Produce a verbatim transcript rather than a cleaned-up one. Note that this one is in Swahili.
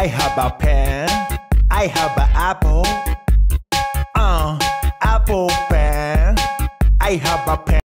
I have a pen. I have an apple. Uh, apple pen. I have a pen.